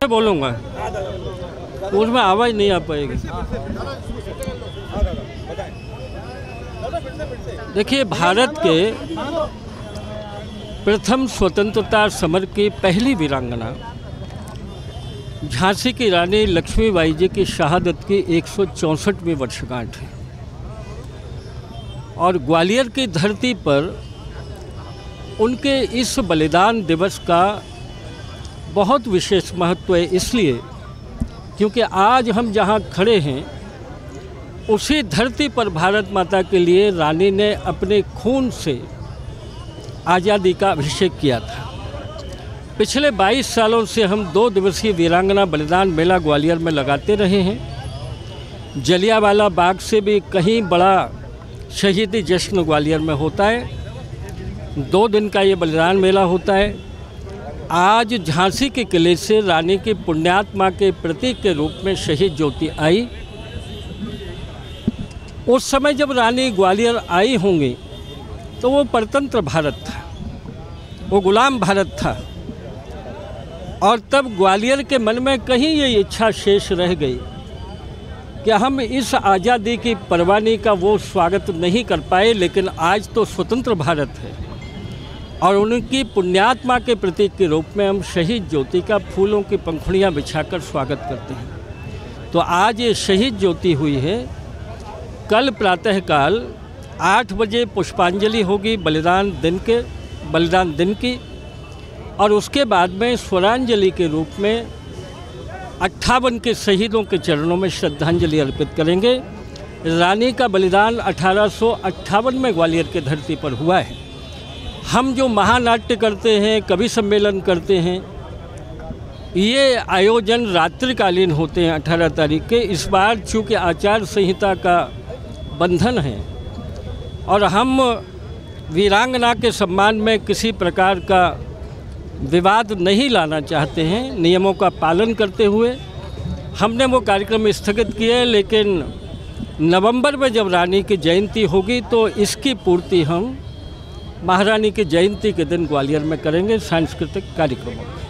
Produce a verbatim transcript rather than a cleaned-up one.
बोलूँगा, उसमें आवाज़ नहीं आ पाएगी। देखिए, भारत के प्रथम स्वतंत्रता समर की पहली वीरांगना झांसी की रानी लक्ष्मीबाई जी की शहादत की एक सौ चौंसठवीं वर्षगांठ है और ग्वालियर की धरती पर उनके इस बलिदान दिवस का बहुत विशेष महत्व है, इसलिए क्योंकि आज हम जहां खड़े हैं उसी धरती पर भारत माता के लिए रानी ने अपने खून से आज़ादी का अभिषेक किया था। पिछले बाईस सालों से हम दो दिवसीय वीरांगना बलिदान मेला ग्वालियर में लगाते रहे हैं। जलियांवाला बाग से भी कहीं बड़ा शहीदी जश्न ग्वालियर में होता है। दो दिन का ये बलिदान मेला होता है। आज झांसी के किले से रानी की पुण्यात्मा के प्रतीक के रूप में शहीद ज्योति आई। उस समय जब रानी ग्वालियर आई होंगी तो वो परतंत्र भारत था, वो गुलाम भारत था और तब ग्वालियर के मन में कहीं ये इच्छा शेष रह गई कि हम इस आज़ादी की परवानी का वो स्वागत नहीं कर पाए, लेकिन आज तो स्वतंत्र भारत है और उनकी पुण्यात्मा के प्रतीक के रूप में हम शहीद ज्योति का फूलों की पंखुड़ियाँ बिछाकर स्वागत करते हैं। तो आज ये शहीद ज्योति हुई है। कल प्रातःकाल आठ बजे पुष्पांजलि होगी बलिदान दिन के बलिदान दिन की और उसके बाद में स्वरांजलि के रूप में अट्ठावन के शहीदों के चरणों में श्रद्धांजलि अर्पित करेंगे। रानी का बलिदान अठारह सौ अट्ठावन में ग्वालियर के धरती पर हुआ है। हम जो महानाट्य करते हैं, कवि सम्मेलन करते हैं, ये आयोजन रात्रिकालीन होते हैं अठारह तारीख के। इस बार चूँकि आचार संहिता का बंधन है और हम वीरांगना के सम्मान में किसी प्रकार का विवाद नहीं लाना चाहते हैं, नियमों का पालन करते हुए हमने वो कार्यक्रम स्थगित किए। लेकिन नवंबर में जब रानी की जयंती होगी तो इसकी पूर्ति हम महारानी की जयंती के दिन ग्वालियर में करेंगे सांस्कृतिक कार्यक्रमों में।